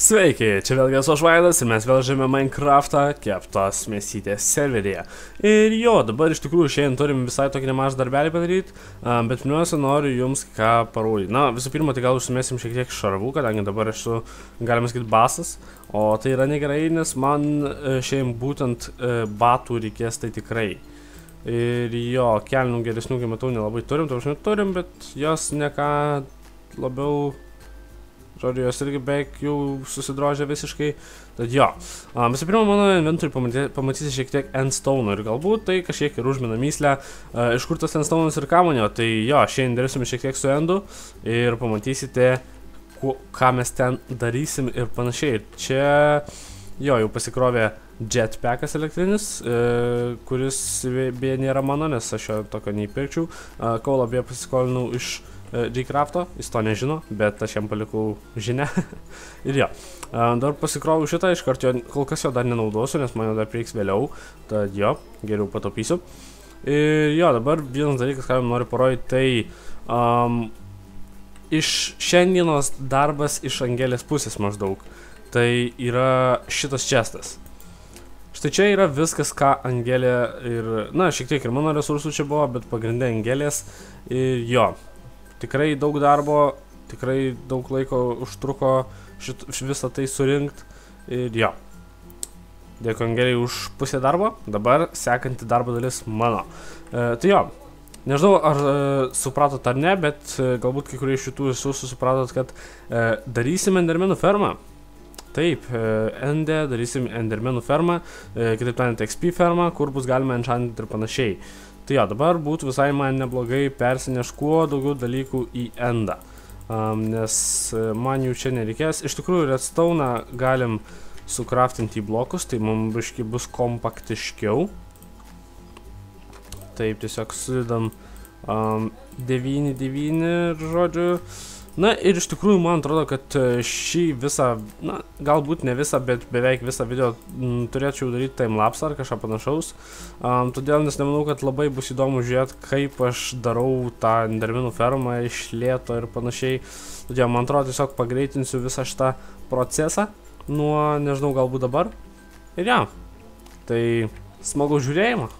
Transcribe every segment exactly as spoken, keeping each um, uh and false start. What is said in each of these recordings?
Sveiki, čia vėlgi esu aš Vaidas ir mes vėl žaidžiame Minecraftą keptos mėsytės serveryje. Ir jo, dabar iš tikrųjų šiandien turim visai tokį nemažą darbelį padaryti, bet pirmiausia noriu jums ką parodyti. Na, visų pirma, tai gal užsimėsim šiek tiek šarvų, kadangi dabar esu, galima sakyti, basas, o tai yra negerai, nes man šiandien būtent batų reikės tai tikrai. Ir jo, kelnių geresnių, kai matau, nelabai turim, tai aš neturim, bet jos ne ką labiau... Žodžiu, jos irgi beveik jau susidrožė visiškai. Tad jo. Visų pirma, mano inventoriui pamatysite šiek tiek endstone ir galbūt tai kažkiek ir užmina myslę. Iš kur tas endstone'as ir kamonio. Tai jo, šiandien dirbsim šiek tiek su endu ir pamatysite, ką mes ten darysim ir panašiai. Čia jo, jau pasikrovė jetpackas elektrinis, kuris beje nėra mano, nes aš jo tokio neįpirkčiau. Kaulą beje pasikolinau iš G-Crafto, jis to nežino, bet aš jam palikau žinę. Ir jo, dar pasikroviau šitą, iš karto kol kas jo dar nenaudosiu, nes man jo dar prieiks vėliau. Tad jo, geriau pataupysiu. Ir jo, dabar vienas dalykas, ką jums noriu parodyti, tai um, iš šiandienos darbas iš Angelės pusės maždaug. Tai yra šitas chestas. Štai čia yra viskas, ką Angelė ir, na, šiek tiek ir mano resursų čia buvo, bet pagrindė Angelės. Ir jo. Tikrai daug darbo, tikrai daug laiko užtruko šit, visą tai surinkt ir jo. Dėkui Angeliai už pusę darbo, dabar sekanti darbo dalis mano. E, tai jo, nežinau ar e, supratot ar ne, bet e, galbūt kai kurie iš šitų visų supratot, kad e, darysim endermenų fermą. Taip, e, ende, darysim endermenų fermą, e, kitaip tariant X P fermą, kur bus galima enchantinti ir panašiai. Tai jo, dabar būtų visai man neblogai persineš kuo daugiau dalykų į endą, um, nes man jų čia nereikės. Iš tikrųjų, redstone galim sukraftinti į blokus, tai mums biški bus kompaktiškiau. Taip, tiesiog sudedam um, devyni devyni, žodžiu. Na ir iš tikrųjų man atrodo, kad šį visą, na galbūt ne visą, bet beveik visą video m, turėčiau daryti timelapse ar kažką panašaus. Um, todėl nes nemanau, kad labai bus įdomu žiūrėti, kaip aš darau tą endermenų fermą iš lėto ir panašiai. Todėl man atrodo tiesiog pagreitinsiu visą šitą procesą nuo, nežinau, galbūt dabar. Ir ja, tai smagu žiūrėjimo.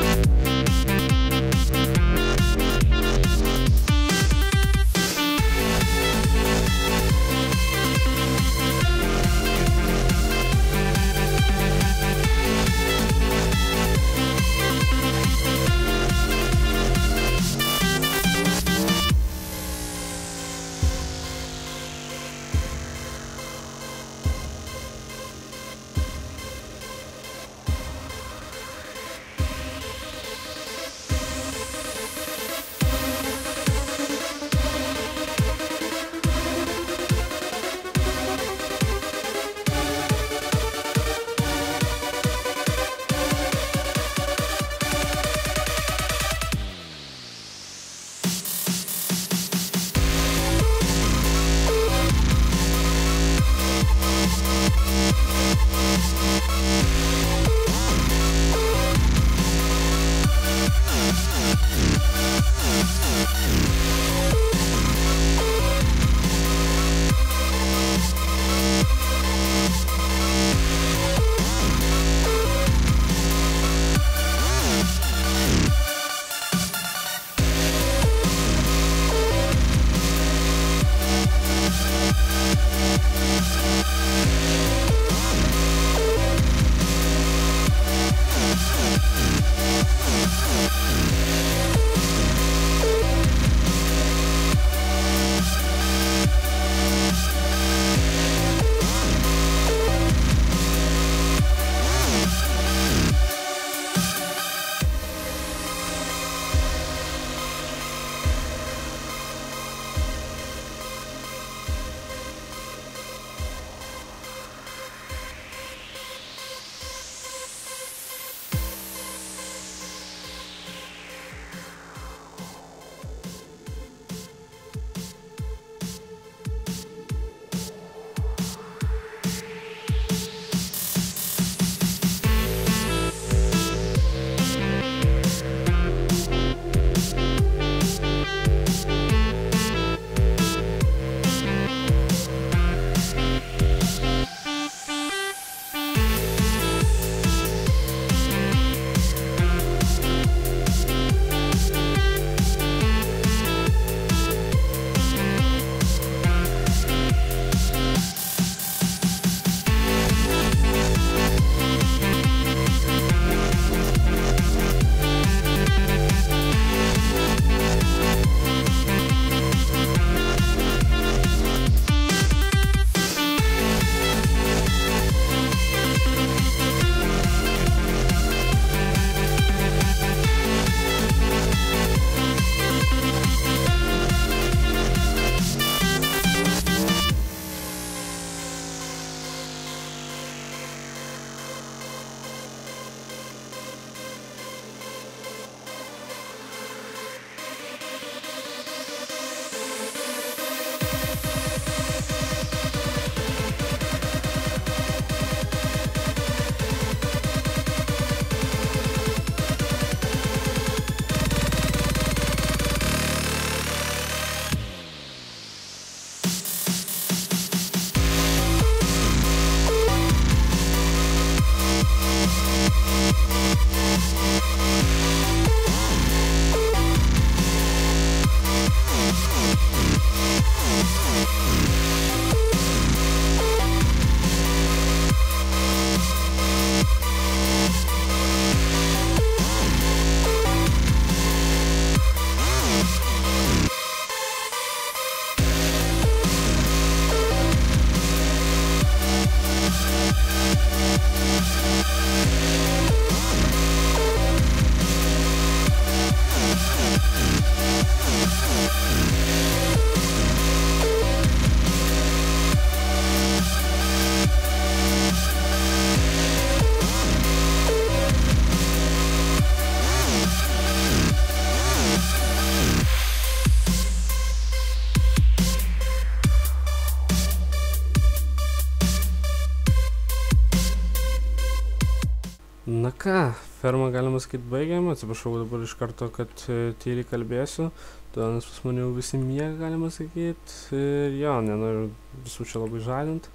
Na ką, fermą galima sakyti baigiam, atsiprašau dabar iš karto, kad tyliai kalbėsiu, todėl nes pas mane jau visi miega, galima sakyti, ir jo, nenoriu visų čia labai žadint.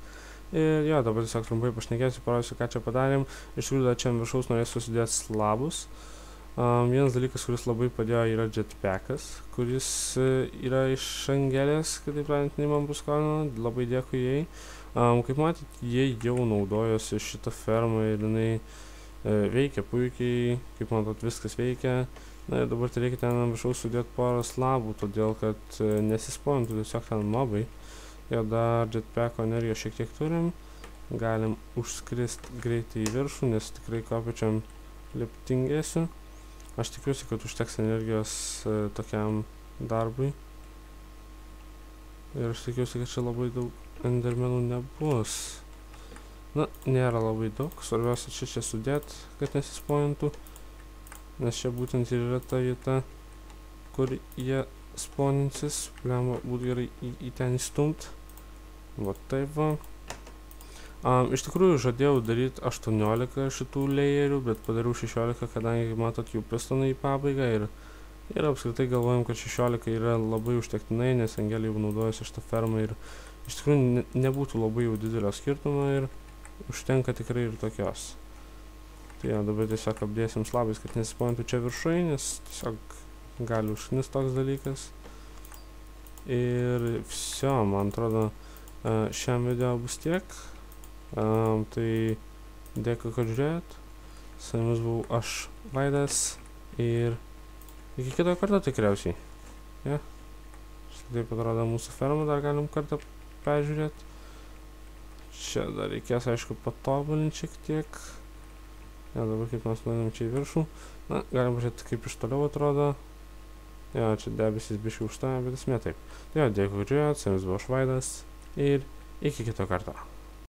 Ir jo, dabar tiesiog trumpai pašnekėsiu, parodysiu, ką čia padarėm. Iš tikrųjų, čia ant viršaus norėsiu susidėti slabus. Um, vienas dalykas, kuris labai padėjo, yra jetpackas, kuris uh, yra iš Angelės, kitaip tariant, nei man bus kalino, labai dėkui jai. Um, kaip matot, jie jau naudojosi šitą fermą ir jinai uh, veikia puikiai, kaip matot, viskas veikia. Na ir dabar tai reikia ten ant viršaus sudėti porą slabų, todėl kad uh, nesispointų tiesiog ten mobai. Ir dar jetpacko energijos šiek tiek turim. Galim užskrist greitai į viršų, nes tikrai kopičiam liptingėsiu. Aš tikiuosi, kad užteks energijos e, tokiam darbui. Ir aš tikiuosi, kad čia labai daug endermenų nebus. Na, nėra labai daug. Svarbiausia čia čia sudėt, kad nesispointų. Nes čia būtent ir yra ta vieta, kur jie sponinsis. Galima būtų gerai į, į ten įstumt. Va taip va. Um, iš tikrųjų žadėjau daryti aštuoniolika šitų layerių, bet padariau šešiolika, kadangi matot jų pistonai į pabaigą ir, ir apskritai galvojam, kad šešiolika yra labai užtektinai, nes Angelė jau naudojasi šitą fermą ir iš tikrųjų ne, nebūtų labai jau didelio skirtumo ir užtenka tikrai ir tokios. Tai jau dabar tiesiog apdėsim slabais, kad nesispointų čia viršui, nes tiesiog gali užknist toks dalykas. Ir viso, man atrodo, šiam video bus tiek. Um, tai dėkui, kad žiūrėjot. Su jumis buvau aš, Vaidas. Ir iki kito karto tikriausiai. Ja. Štai taip atrodo mūsų ferma, dar galim kartą peržiūrėti. Čia dar reikės, aišku, patobulinti šiek tiek. Ja, dabar kaip mes nueinam čia į viršų. Na, galim pažiūrėti, kaip iš toliau atrodo. Ja, čia debesis biškai užstoja, bet esmė taip. Tai jo, dėkui, kad žiūrėjot. Su jumis buvau aš, Vaidas. Ir iki kito karto.